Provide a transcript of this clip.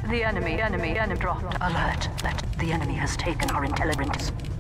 The enemy dropped. Alert that the enemy has taken our intelligence.